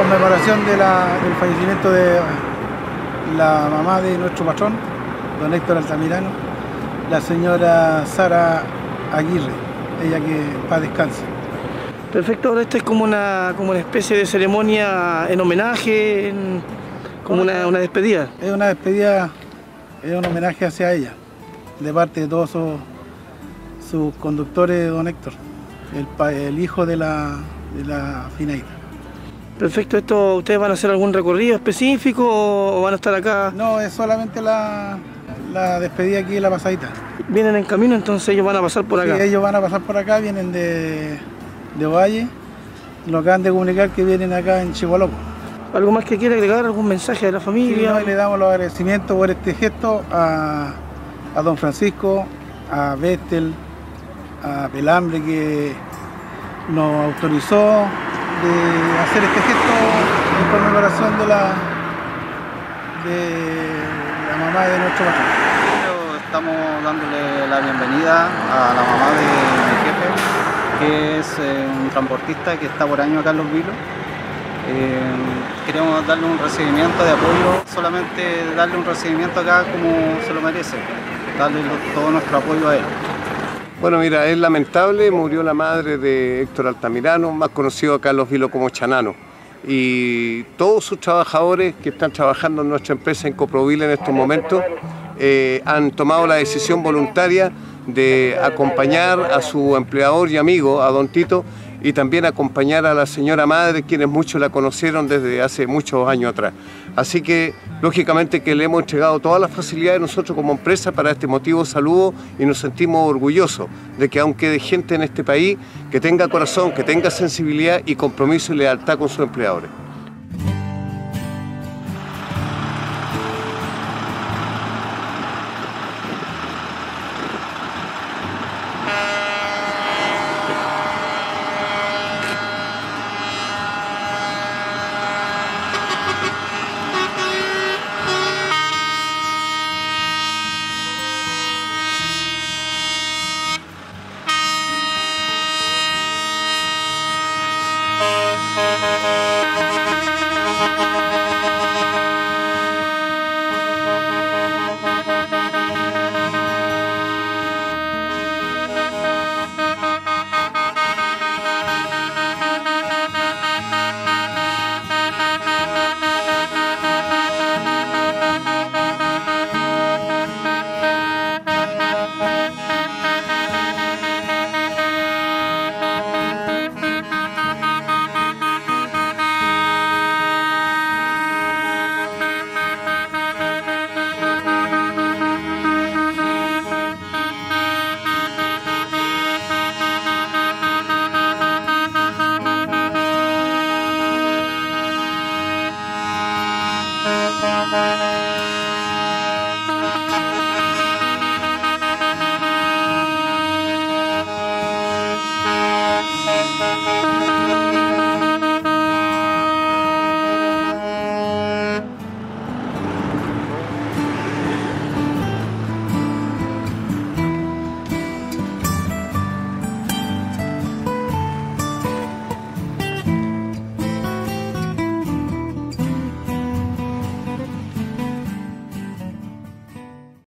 conmemoración del fallecimiento de la mamá de nuestro patrón, don Héctor Altamirano, la señora Sara Aguirre, ella que paz descanse. Perfecto, ahora esta es como una especie de ceremonia en homenaje, como una despedida. Es una despedida, es un homenaje hacia ella, de parte de todos sus conductores, don Héctor, el hijo de la finadita. Perfecto, ¿esto ustedes van a hacer algún recorrido específico o van a estar acá? No, es solamente la despedida aquí en la pasadita. ¿Vienen en camino, entonces ellos van a pasar por acá? Sí, ellos van a pasar por acá, vienen de Ovalle, lo acaban de comunicar que vienen acá en Chihuahua. ¿Algo más que quiera agregar? ¿Algún mensaje de la familia? Sí, no, le damos los agradecimientos por este gesto a don Francisco, a Vestel, a Pelambre, que nos autorizó de hacer este gesto en conmemoración de la mamá de nuestro patrón. Estamos dándole la bienvenida a la mamá de mi jefe, que es un transportista que está por año acá en Los Vilos. Queremos darle un recibimiento de apoyo, solamente darle un recibimiento acá como se lo merece, darle todo nuestro apoyo a él. Bueno, mira, es lamentable, murió la madre de Héctor Altamirano, más conocido acá en Los Vilos como Chanano. Y todos sus trabajadores que están trabajando en nuestra empresa en Coprovil en estos momentos han tomado la decisión voluntaria de acompañar a su empleador y amigo, a don Tito, y también acompañar a la señora madre, quienes muchos la conocieron desde hace muchos años atrás. Así que, lógicamente, que le hemos entregado todas las facilidades nosotros como empresa para este motivo saludo y nos sentimos orgullosos de que aún quede gente en este país que tenga corazón, que tenga sensibilidad y compromiso y lealtad con sus empleadores. Thank you.